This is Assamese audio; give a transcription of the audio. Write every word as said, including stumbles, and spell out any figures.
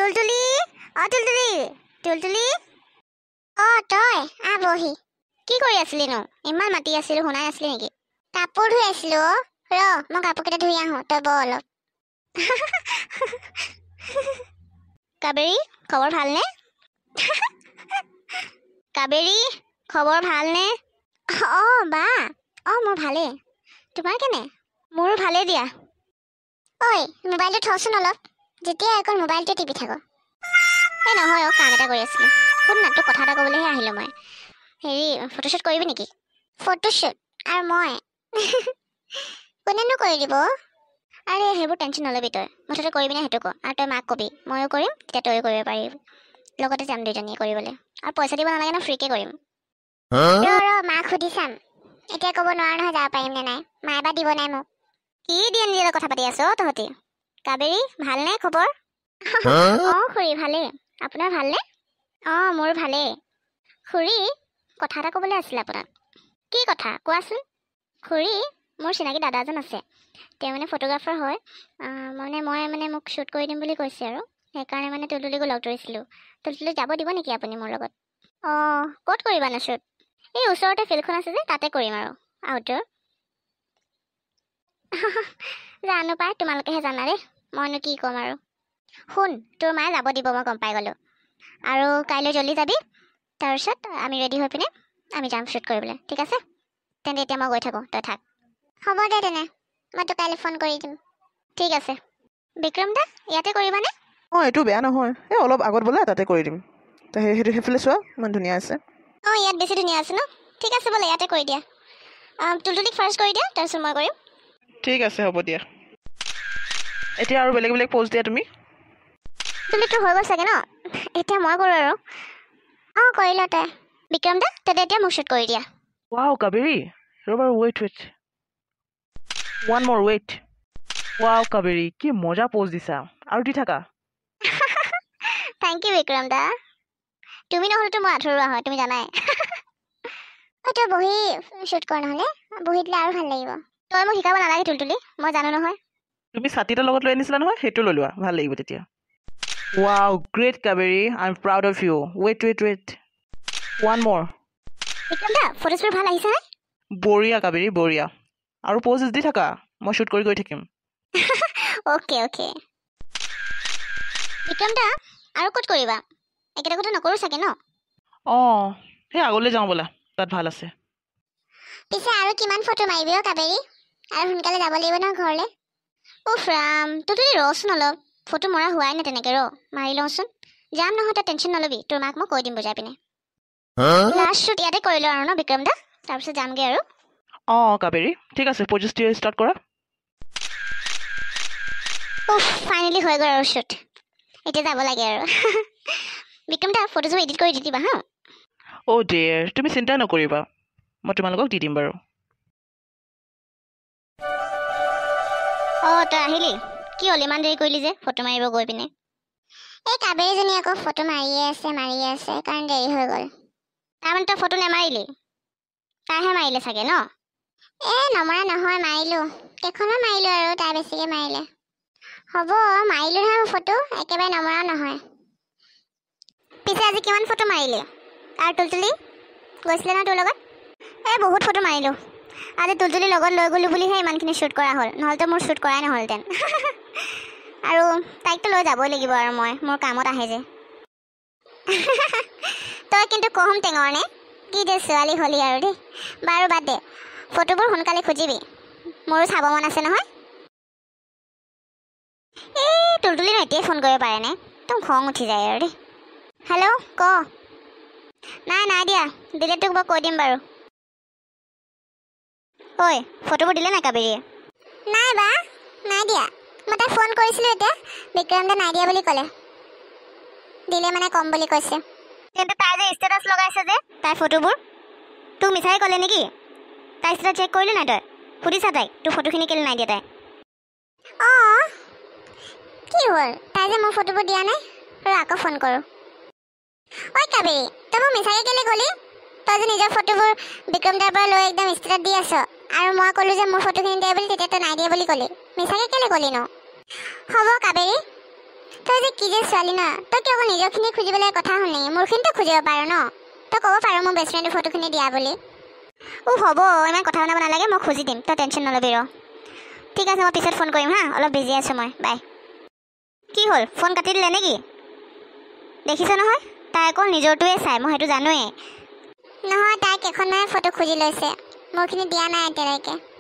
টুলটুলি অ টুলটুলি টুলটুলি অ তই আ বহি কি কৰি আছিলি নো ইমান মাতি আছিল শুনাই আছিলি নেকি কাপোৰ ধুই আছিলো ৰ মই কাপোৰ কেইটা ধুই আহো তই ব অলপ কাবেৰী খবৰ ভালনে কাবেৰী খবৰ ভালনে অ বা অ মোৰ ভালে তোমাৰ কেনে মোৰ ভালে দিয়া ঐ মোবাইলটো থচোন অলপ যেতিয়া এখন মোবাইলটো টিপি থাকো এই নহয় অ কাম এটা কৰি আছিলো শুন না তোক কথা এটা ক'বলৈহে আহিলো মই হেৰি ফটোশ্বুট কৰিবি নেকি ফটোশ্বুট আৰু মই কোনেনো কৰি দিব আৰে সেইবোৰ টেনশ্যন নলবি তই মুঠতে কৰিবি নে সেইটো ক আৰু তই মাক কবি ময়ো কৰিম তেতিয়া তয়ো কৰিব পাৰিবি লগতে যাম দুইজনীয়ে কৰিবলৈ আৰু পইচা দিব নালাগে ন ফ্ৰীকে কৰিম ৰ ৰ মাক সুধি চাম এতিয়া ক'ব নোৱাৰা নহয় যাব পাৰিম নে নাই মায়ে বা দিব নাই মোক কি দিয়ে নিদিয়ে কথা পাতি আছ তহঁতি কাবেৰী ভালনে খবৰ অ খুৰী ভালেই আপোনাৰ ভালনে অ মোৰ ভালেই খুৰী কথা এটা ক'বলৈ আছিলে আপোনাক কি কথা কোৱাচোন খুৰী মোৰ চিনাকি দাদা এজন আছে তেওঁ মানে ফটোগ্ৰাফাৰ হয় মানে মই মানে মোক শ্বুট কৰি দিম বুলি কৈছে আৰু সেইকাৰণে মানে টুলটুলিকো লগ ধৰিছিলোঁ টুলটুলি যাব দিব নেকি আপুনি মোৰ লগত অঁ ক'ত কৰিবা ন শ্বুট এই ওচৰতে ফিল্ডখন আছে যে তাতে কৰিম আৰু আউটডোৰ জানো পাই তোমালোকেহে জানা দেই মইনো কি ক'ম আৰু শুন তোৰ মায়ে যাব দিব মই গম পাই গ'লোঁ আৰু কাইলৈ জল্দি যাবি তাৰপিছত আমি ৰেডি হৈ পিনে আমি যাম শ্বুট কৰিবলৈ ঠিক আছে তেন্তে এতিয়া মই গৈ থাকোঁ তই থাক হ'ব দে তেনে মই তোক কাইলৈ ফোন কৰি দিম ঠিক আছে বিক্ৰম দা ইয়াতে কৰিবানে অঁ এইটো বেয়া নহয় এই অলপ আগত বোলে তাতে কৰি দিম ত সেইটো সেইফালে চোৱা ইমান ধুনীয়া আছে অঁ ইয়াত বেছি ধুনীয়া আছে ন ঠিক আছে বোলে ইয়াতে কৰি দিয়া টুলটুলিক ফাৰ্ষ্ট কৰি দিয়া তাৰপিছত মই কৰিম ঠিক আছে হ'ব দিয়া এতিয়া আৰু বেলেগ বেলেগ প'জ দিয়া তুমি টুলটুলিটো হৈ গ'ল চাগে ন এতিয়া মই কৰোঁ আৰু অঁ কৰি ল তই বিক্ৰম দা তেন্তে এতিয়া মোক শ্বুট কৰি দিয়া ৱাও কাবেৰী ৰ'বা wait wait one more wait wow Kaveri কি মজা প'জ দিছা আৰু দি থাকা থেংক ইউ বিক্ৰম দা তুমি নহ'লেতো মই আধৰুৱা হয় তুমি জানাই তই বহি শ্বুট কৰ নহ'লে বহি দিলে আৰু ভাল লাগিব তই মোক শিকাব নালাগে টুলটুলি মই জানো নহয় তুমি ছাতিটা লগত লৈ আনিছিলা নহয় সেইটো লৈ লোৱা ভাল লাগিব তেতিয়া wow great Kaveri I am proud of you wait wait wait one more Vikram da photoshoot ভাল আহিছে বঢ়িয়া কাবেৰী বঢ়িয়া আৰু প'জ দি থাকা মই শ্বুট কৰি গৈ থাকিম অ'কে অ'কে বিক্ৰম দা আৰু ক'ত কৰিবা একেটা নকৰোঁ চাগে ন অঁ সেই আগলৈ যাওঁ ব'লা তাত ভাল আছে পিছে আৰু কিমান ফটো মাৰিবি অ' কাবেৰী আৰু সোনকালে যাব লাগিব ন ঘৰলৈ উফ ৰাম তোৰ যদি ৰচোন অলপ ফটো মৰা হোৱাই নাই তেনেকৈ ৰ মাৰি লওঁচোন যাম নহয় তই টেনশ্যন নল'বি তোৰ মাক মই কৈ দিম বুজাই পিনে লাষ্ট শ্বুট ইয়াতে কৰিলোঁ আৰু ন বিক্ৰম দা তাৰপিছত যামগৈ আৰু অঁ কাবেৰী ঠিক আছে পঁচিছ ত্ৰিছ ষ্টাৰ্ট কৰা উফ ফাইনেলি হৈ গ'ল আৰু শ্বুট এতিয়া যাব লাগে আৰু বিক্ৰম দা ফটোবোৰ এডিট কৰি দি দিবা হা অ' ডিয়েৰ তুমি চিন্তা নকৰিবা মই তোমালোকক দি দিম বাৰু অঁ তই আহিলি কি হ'ল ইমান দেৰি কৰিলি যে ফটো মাৰিব গৈ পিনে এই কাবেৰীজনী আকৌ ফটো মাৰিয়ে আছে মাৰিয়ে আছে কাৰণ দেৰি হৈ গ'ল তাৰমানে তই ফটো নেমাৰিলি তাইহে মাৰিলে চাগে ন এই নমৰা নহয় মাৰিলোঁ কেইখনমান মাৰিলোঁ আৰু তাই বেছিকৈ মাৰিলে হ'ব মাৰিলোঁ নহয় ফটো একেবাৰে নমৰাও নহয় পিছে আজি কিমান ফটো মাৰিলি আৰু টুলটুলি গৈছিলে ন তোৰ লগত এই বহুত ফটো মাৰিলোঁ আজি টুলটুলিৰ লগত লৈ গ'লোঁ বুলিহে ইমানখিনি শ্বুট কৰা হ'ল নহ'লেতো মোৰ শ্বুট কৰাই নহ'লহেঁতেন আৰু তাইকতো লৈ যাবই লাগিব আৰু মই মোৰ কামত আহে যে তই কিন্তু কম টেঙৰ নে কি যে ছোৱালী হ'লি আৰু দেই বাৰু বাদ দে ফটোবোৰ সোনকালে খুজিবি মোৰো চাব মন আছে নহয় এই টুলটুলিনো এতিয়াই ফোন কৰিব পাৰেনে একদম খং উঠি যায় আৰু দেই হেল্ল' ক নাই নাই দিয়া দিলে তোক মই কৈ দিম বাৰু ঐ ফটোবোৰ দিলে নাই কাবেৰীয়ে নাই বা নাই দিয়া মই তাইক ফোন কৰিছিলোঁ এতিয়া বিক্ৰম দা নাই দিয়া বুলি ক'লে দিলে মানে কম বুলি কৈছে কিন্তু তাই যে ষ্টেটাছ লগাইছে যে তাইৰ ফটোবোৰ তোক মিছাই ক'লে নেকি তাই ষ্টেটাছ চেক কৰিলি নাই তই সুধিছা তাইক তোৰ ফটোখিনি কেলৈ নাই দিয়া তাই অঁ কি হ'ল তাই যে মোৰ ফটোবোৰ দিয়া নাই আৰু আকৌ ফোন কৰোঁ ঐ কাবেৰী তই মোক মিছাকৈ কেলৈ ক'লি তই যে নিজৰ ফটোবোৰ বিক্ৰম দাৰ পৰা লৈ একদম ষ্টেটাছ দি আছ আৰু মই ক'লোঁ যে মোৰ ফটোখিনি দিয়া বুলি তেতিয়া তই নাই দিয়া বুলি ক'লি মিছাকৈ কেলৈ ক'লি ন হ'ব কাবেৰী তই যে কি যে ছোৱালী ন তই কিয় আকৌ নিজৰখিনি খুজিবলৈ কথা শুনি মোৰখিনিতো খুজিব পাৰ ন তই ক'ব পাৰ মোৰ বেষ্ট ফ্ৰেণ্ডৰ ফটোখিনি দিয়া বুলি ও হ'ব ইমান কথা শুনাব নালাগে মই খুজি দিম তই টেনশ্যন নলবি ৰ ঠিক আছে মই পিছত ফোন কৰিম হা অলপ বিজি আছোঁ মই বাই কি হ'ল ফোন কাটি দিলে নেকি দেখিছ নহয় তাই অকল নিজৰটোৱে চাই মই সেইটো জানোৱেই নহয় তাই কেইখনমান ফটো খুজি লৈছে মোৰখিনি দিয়া নাই এতিয়ালৈকে